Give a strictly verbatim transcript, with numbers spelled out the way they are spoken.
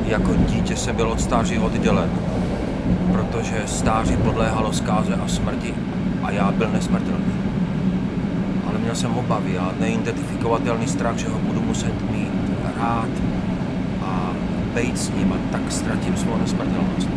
Jako dítě jsem byl od stáří oddělen, protože stáří podléhalo zkáze a smrti a já byl nesmrtelný. Ale měl jsem obavy a neidentifikovatelný strach, že ho budu muset mít rád a bejt s ním a tak ztratím svou nesmrtelnost.